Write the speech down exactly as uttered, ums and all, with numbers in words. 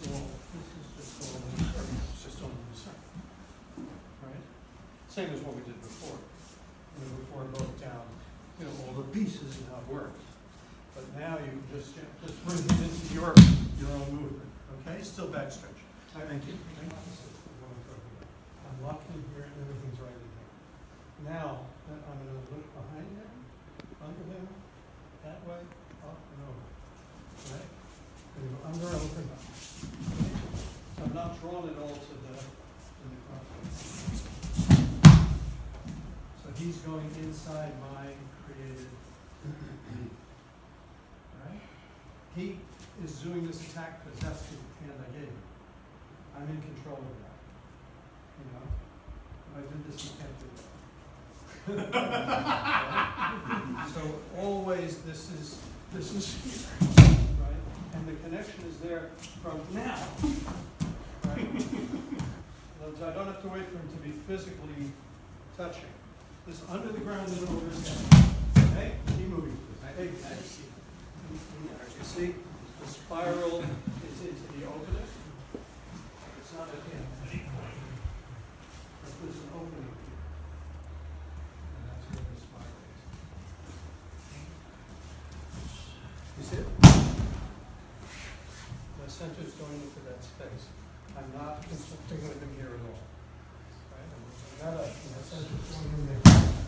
all, this is just all in the circle. It's just all in the circle. Right? Same as what we did before. You know, before I broke down, you know, all the pieces and how it works. But now you can just, you know, just bring it into your, your own movement. Okay? Still back stretch. Thank you. Thank you. I'm locked in here and everything's right in here. Now, then I'm going to look behind him, under him, that way, up and over. Right? And go under and open up. Okay? So I'm not drawn it all to the, to the front. So he's going inside my created. Right? He is doing this attack because that's the hand I gave him. I'm in control of that. You know? If I did this, you can't do that. So always this is this is here. Right? And the connection is there from now. Right? I don't have to wait for him to be physically touching. This under the ground and over his head. Okay? Keep moving. Hey, you see, the spiral is into the opening. It's not at the end. But there's an opening here. And that's where the spiral is. You see it? The center is going into that space. I'm not conflicting with him here at all. Right? I'm not a, the center is going in there.